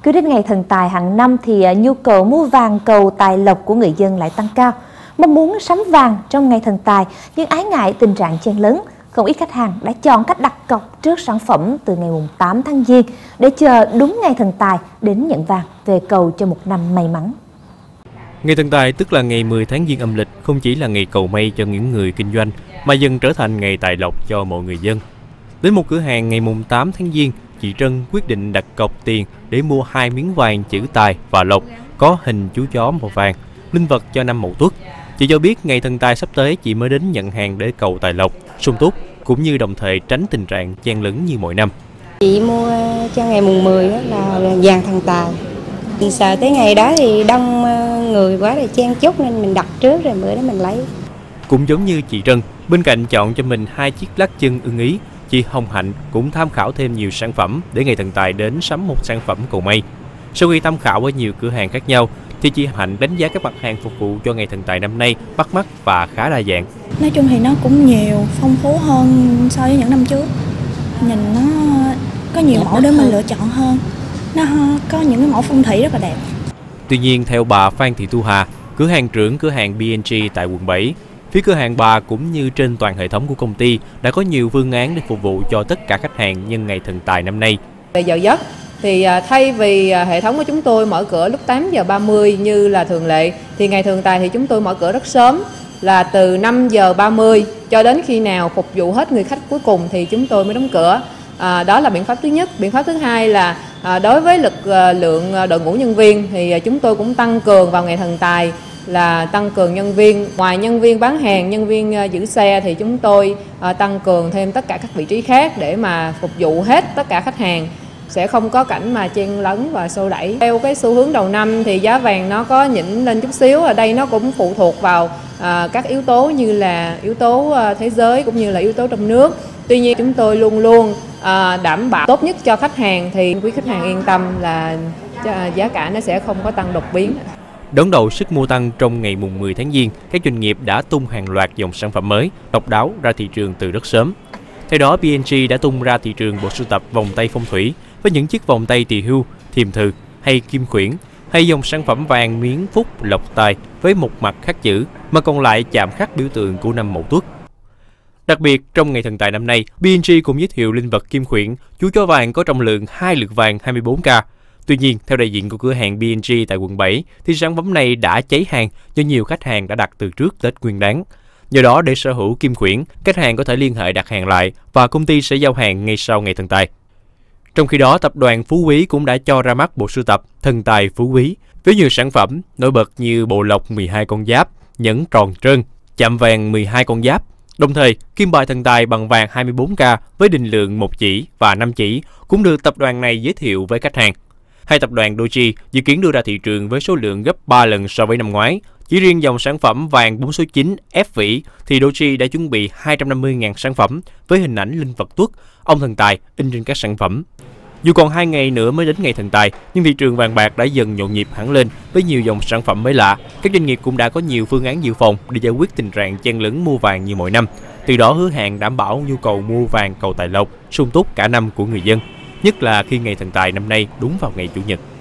Cứ đến ngày thần tài hàng năm thì nhu cầu mua vàng cầu tài lộc của người dân lại tăng cao. Mong muốn sắm vàng trong ngày thần tài nhưng ái ngại tình trạng chen lấn, không ít khách hàng đã chọn cách đặt cọc trước sản phẩm từ ngày 8 tháng Giêng để chờ đúng ngày thần tài đến nhận vàng về cầu cho một năm may mắn. Ngày thần tài tức là ngày 10 tháng Giêng âm lịch không chỉ là ngày cầu may cho những người kinh doanh mà dần trở thành ngày tài lộc cho mọi người dân. Đến một cửa hàng ngày 8 tháng Giêng, chị Trân quyết định đặt cọc tiền để mua 2 miếng vàng chữ tài và lộc có hình chú chó màu vàng, linh vật cho năm Mậu Tuất. Chị cho biết ngày thần tài sắp tới chị mới đến nhận hàng để cầu tài lộc, sung túc cũng như đồng thời tránh tình trạng chen lấn như mọi năm. Chị mua cho ngày mùng 10 đó là vàng thần tài. Mình sợ tới ngày đó thì đông người quá rồi chen chúc nên mình đặt trước rồi bữa đó mình lấy. Cũng giống như chị Trân, bên cạnh chọn cho mình 2 chiếc lắc chân ưng ý, chị Hồng Hạnh cũng tham khảo thêm nhiều sản phẩm để ngày thần tài đến sắm một sản phẩm cầu may. Sau khi tham khảo ở nhiều cửa hàng khác nhau, thì chị Hạnh đánh giá các mặt hàng phục vụ cho ngày thần tài năm nay bắt mắt và khá đa dạng. Nói chung thì nó cũng nhiều, phong phú hơn so với những năm trước. Nhìn nó có nhiều mẫu để mình lựa chọn hơn. Nó có những cái mẫu phong thủy rất là đẹp. Tuy nhiên, theo bà Phan Thị Thu Hà, cửa hàng trưởng cửa hàng B&G tại quận 7, phía cửa hàng bà cũng như trên toàn hệ thống của công ty đã có nhiều phương án để phục vụ cho tất cả khách hàng nhân ngày thần tài năm nay. Về giờ giấc thì thay vì hệ thống của chúng tôi mở cửa lúc 8:30 như là thường lệ thì ngày thần tài thì chúng tôi mở cửa rất sớm, là từ 5:30 cho đến khi nào phục vụ hết người khách cuối cùng thì chúng tôi mới đóng cửa. Đó là biện pháp thứ nhất. Biện pháp thứ hai là đối với lực lượng đội ngũ nhân viên thì chúng tôi cũng tăng cường vào ngày thần tài, là tăng cường nhân viên. Ngoài nhân viên bán hàng, nhân viên giữ xe thì chúng tôi tăng cường thêm tất cả các vị trí khác để mà phục vụ hết tất cả khách hàng, sẽ không có cảnh mà chen lấn và xô đẩy. Theo cái xu hướng đầu năm thì giá vàng nó có nhỉnh lên chút xíu, ở đây nó cũng phụ thuộc vào các yếu tố như là yếu tố thế giới cũng như là yếu tố trong nước. Tuy nhiên chúng tôi luôn luôn đảm bảo tốt nhất cho khách hàng, thì quý khách hàng yên tâm là giá cả nó sẽ không có tăng đột biến. Đón đầu sức mua tăng trong ngày mùng 10 tháng Giêng, các doanh nghiệp đã tung hàng loạt dòng sản phẩm mới, độc đáo ra thị trường từ rất sớm. Theo đó, B&G đã tung ra thị trường bộ sưu tập vòng tay phong thủy với những chiếc vòng tay tỳ hưu, thiềm thừ hay kim khuyển, hay dòng sản phẩm vàng miếng phúc lộc tài với một mặt khắc chữ mà còn lại chạm khắc biểu tượng của năm Mậu Tuất. Đặc biệt, trong ngày thần tài năm nay, B&G cũng giới thiệu linh vật kim khuyển, chú chó vàng có trọng lượng 2 lược vàng 24K. Tuy nhiên, theo đại diện của cửa hàng B&G tại quận 7, thì sản phẩm này đã cháy hàng do nhiều khách hàng đã đặt từ trước Tết Nguyên Đán. Do đó, để sở hữu kim khuyển, khách hàng có thể liên hệ đặt hàng lại và công ty sẽ giao hàng ngay sau ngày thần tài. Trong khi đó, tập đoàn Phú Quý cũng đã cho ra mắt bộ sưu tập Thần tài Phú Quý với nhiều sản phẩm nổi bật như bộ lộc 12 con giáp, nhẫn tròn trơn, chạm vàng 12 con giáp. Đồng thời, kim bài thần tài bằng vàng 24K với định lượng 1 chỉ và 5 chỉ cũng được tập đoàn này giới thiệu với khách hàng. Hai tập đoàn Doji dự kiến đưa ra thị trường với số lượng gấp 3 lần so với năm ngoái. Chỉ riêng dòng sản phẩm vàng 4 số 9 ép vỉ thì Doji đã chuẩn bị 250.000 sản phẩm với hình ảnh linh vật Tuất, ông thần tài in trên các sản phẩm. Dù còn 2 ngày nữa mới đến ngày thần tài, nhưng thị trường vàng bạc đã dần nhộn nhịp hẳn lên với nhiều dòng sản phẩm mới lạ. Các doanh nghiệp cũng đã có nhiều phương án dự phòng để giải quyết tình trạng chen lấn mua vàng như mọi năm. Từ đó hứa hẹn đảm bảo nhu cầu mua vàng cầu tài lộc, sung túc cả năm của người dân, nhất là khi ngày thần tài năm nay đúng vào ngày Chủ nhật.